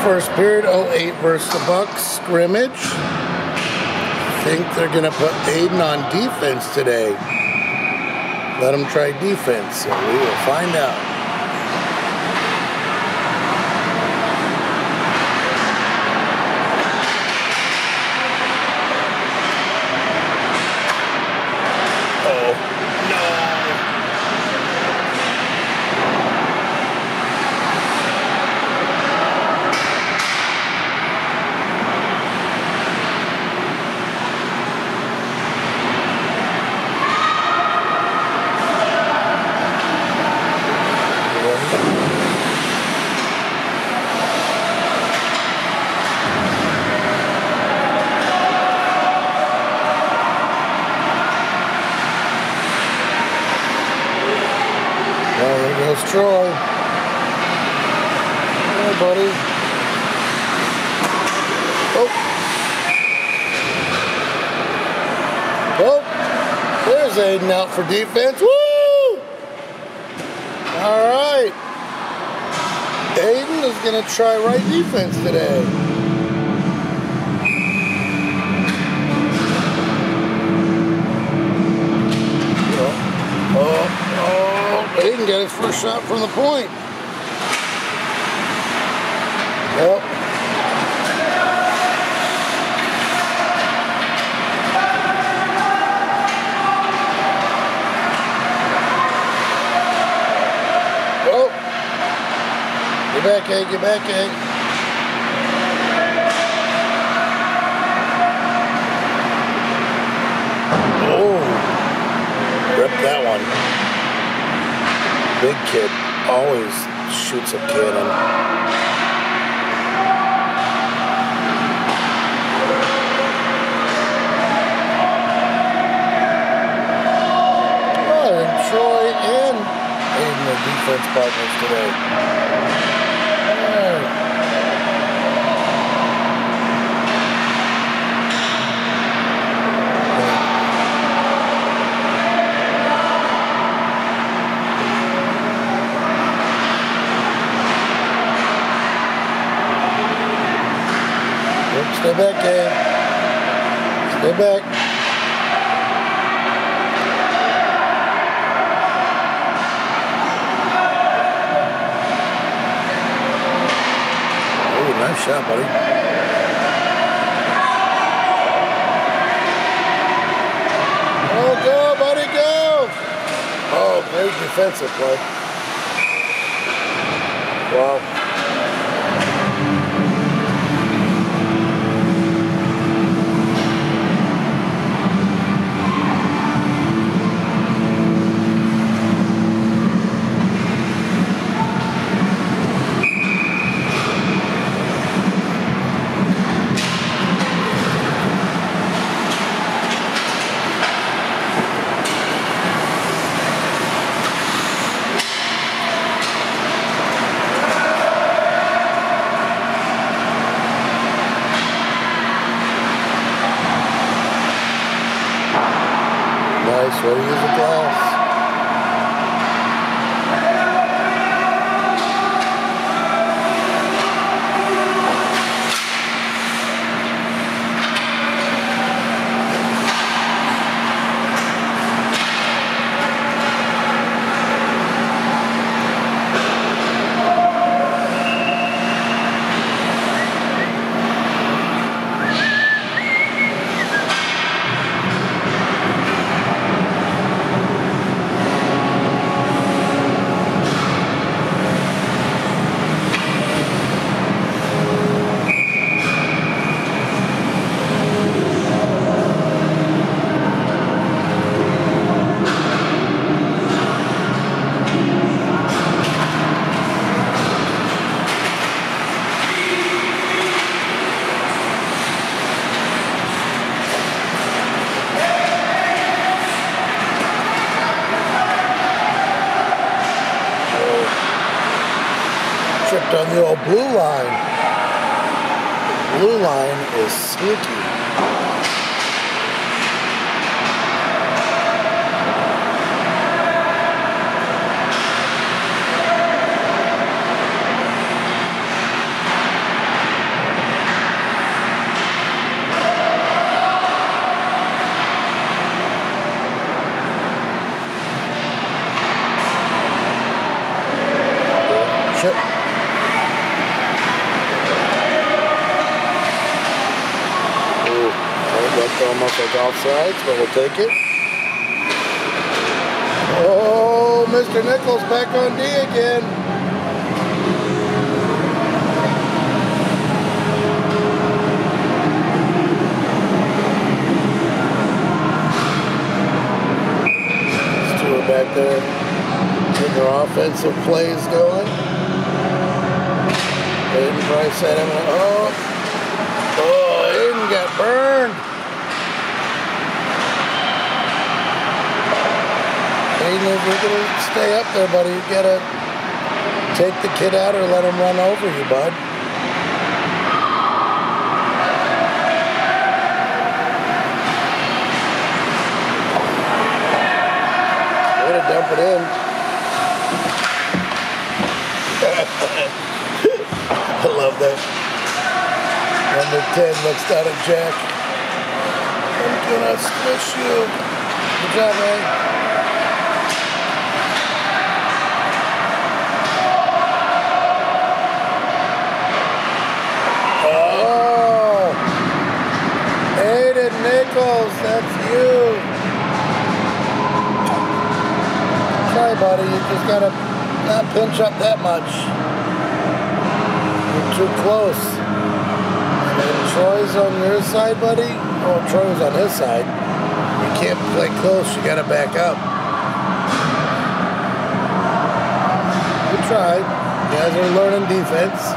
First period, 08 versus the Bucks scrimmage. I think they're going to put Aiden on defense today. Let him try defense, so we will find out. Well, there goes Troy. Hey, buddy. Oh. Oh. There's Aiden out for defense. Woo! All right. Aiden is going to try right defense today. Aiden got his first shot from the point. Yep. Oh. Get back, Egg. Get back, Egg. Oh. Rip that one. Big kid always shoots a cannon. Oh, and Troy and Aiden are defense partners today. Stay back, Gabe. Stay back. Oh, nice shot, buddy. Oh, go, buddy, go! Oh, great defensive play. Wow. Nice, ready to use the glass. Tripped on the old blue line. The blue line is sneaky. almost like offsides, but we'll take it. Oh, Mr. Nichols back on D again. These two are back there getting their offensive plays going. Hayden Price had him. Oh, Hayden got burned. Hayden, if you're going to stay up there, buddy, you got to take the kid out or let him run over you, bud. Way to dump it in. I love that. Number 10 looks down at Jack. I'm gonna squish you. Good job, man. Oh! Hayden Nichols, that's you. Sorry, buddy, you just gotta not pinch up that much. Too close. And Troy's on your side, buddy. Oh, Troy's on his side. You can't play close. You gotta back up. Good try. You guys are learning defense.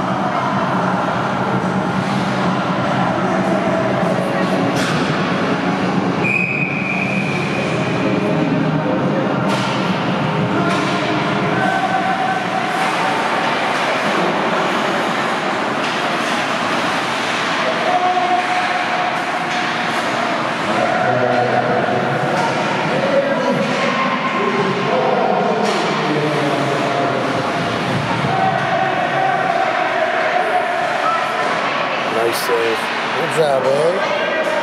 Nice save. Good job, eh?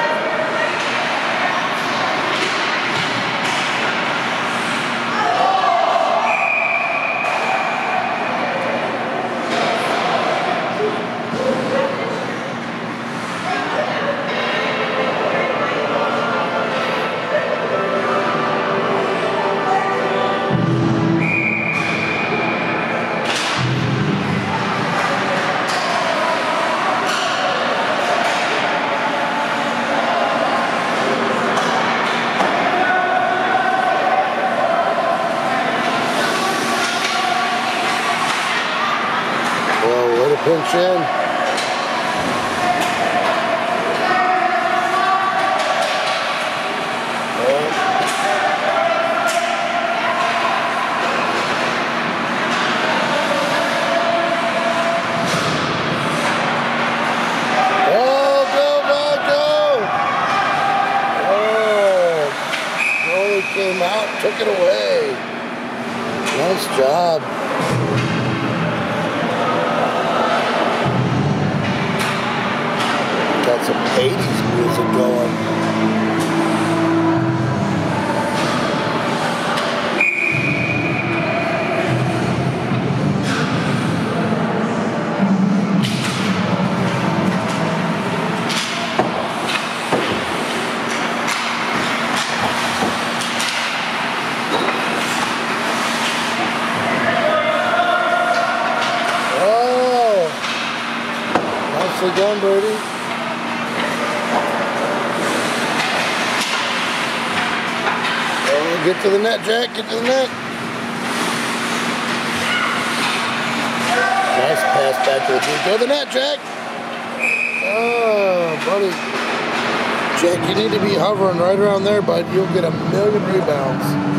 Pinch in. Oh, go, go, go! Oh, goalie came out, took it away. Nice job. Got some 80s music going. Oh, nicely done, Brady. Get to the net, Jack. Get to the net. Nice pass back to the team. Go to the net, Jack. Oh, buddy. Jack, you need to be hovering right around there, bud. You'll get a million rebounds.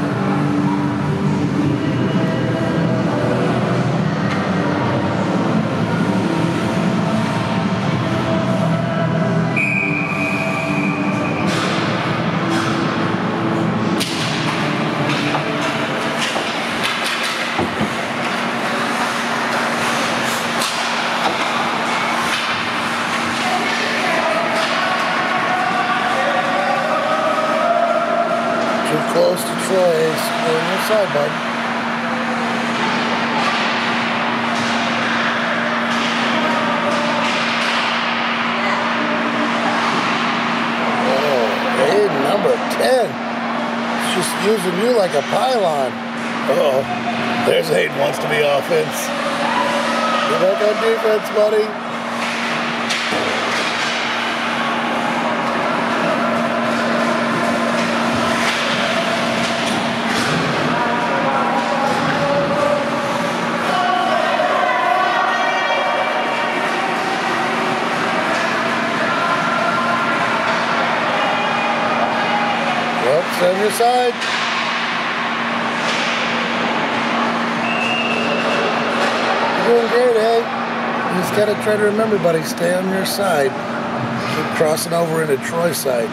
Too close to Troy. Stay on your side, bud. Man, it's just using you like a pylon. Uh-oh. There's Hayden wants to be offense. Get back on defense, buddy. Stay on your side. You're doing great, eh? You just gotta try to remember, buddy, stay on your side. Keep crossing over into Troy's side.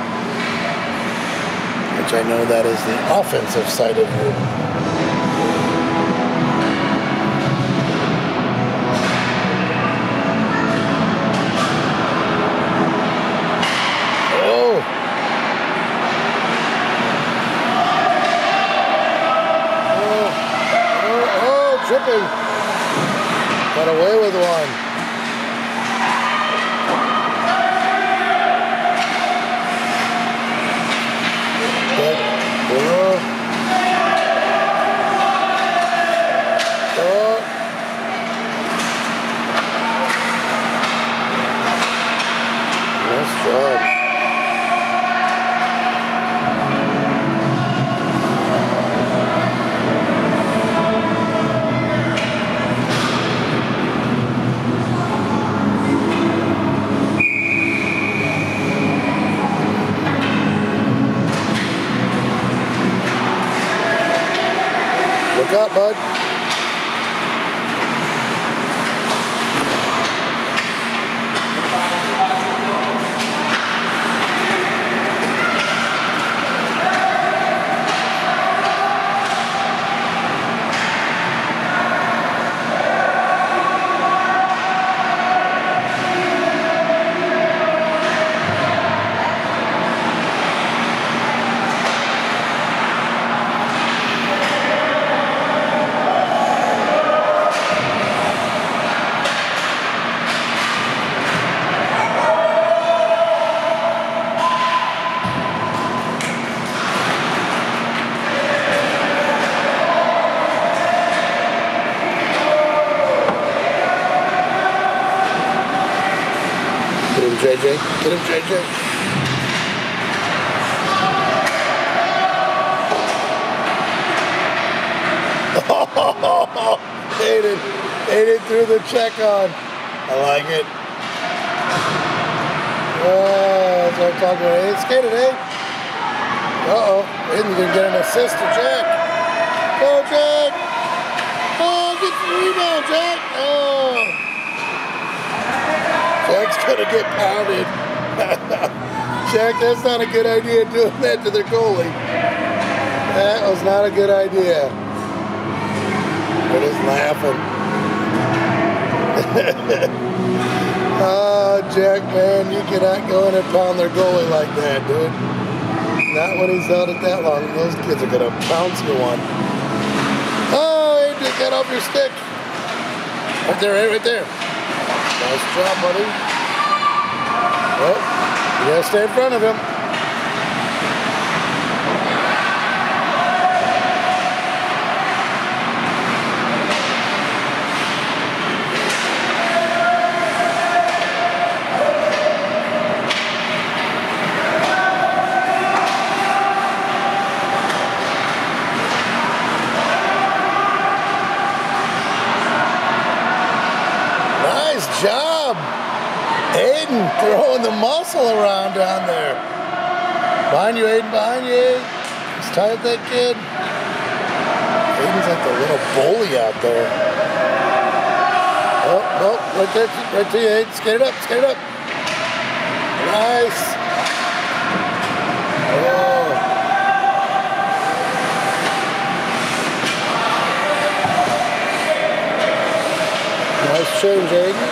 Which I know that is the offensive side of you. Tripping. Got away with one. Nice job. Look up, bud. Get him, JJ. Get him, JJ. Oh, Hayden threw the check on. I like it. Oh, that's what I'm talking about. Hayden skated, eh? Uh-oh. Hayden's going to get an assist to Jack. Go, Jack. Oh, get the rebound, Jack. Oh. Jack's gonna get pounded. Jack, that's not a good idea doing that to their goalie. That was not a good idea. They're just laughing. Oh, Jack, man, you cannot go in and pound their goalie like that, dude. Not when he's held it that long. Those kids are gonna pounce you one. Oh, hey, just get off your stick. Right there, right there. Nice job, buddy. Well, you gotta stay in front of him. Nice job. Hayden throwing the muscle around down there. Behind you, Hayden, behind you. Just tight that kid. Hayden's like the little bully out there. Oh, oh, right there, right to you, Hayden. Skate it up, skate it up. Nice. Oh. Nice change, Hayden.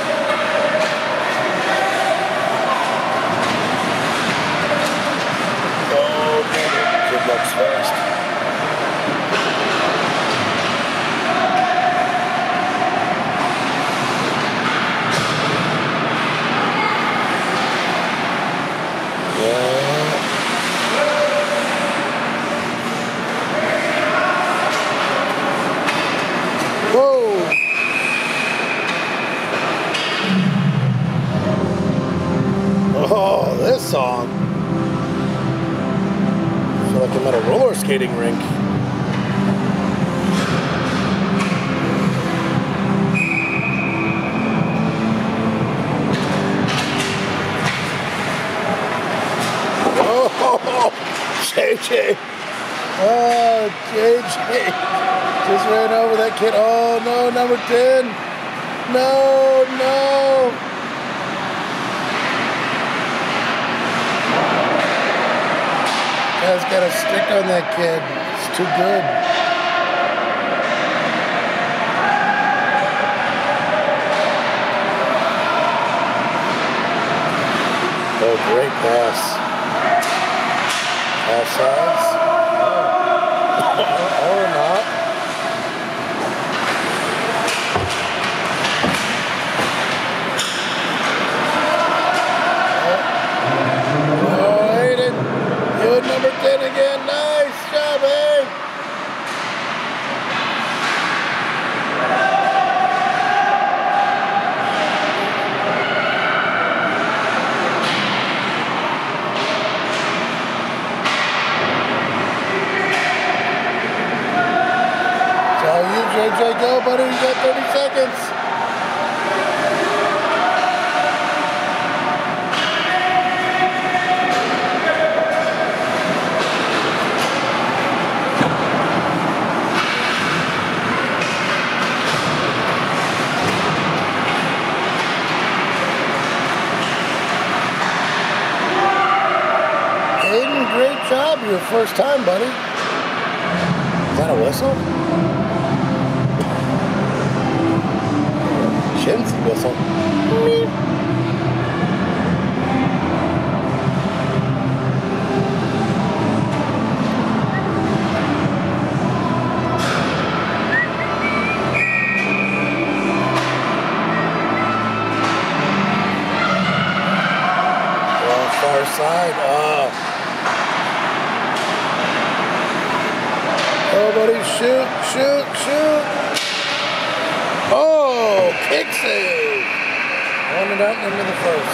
Looks fast. Yeah. song. I feel like I'm at a roller skating rink. Oh, JJ. Oh, JJ. Just ran over that kid. Oh, no, number 10. No, no. Guy's got a stick on that kid. It's too good. Oh, great pass. Offsides. Or not. Oh, Aiden. You at number 10 again. Nice job, Aiden. JJ, go, buddy. You got 30 seconds. Aiden, great job. Your first time, buddy. Is that a whistle? Chintzy whistle. Meep. Well, far side. Oh, buddy, shoot, shoot, shoot. Oh, kick save. 1-0 into the first.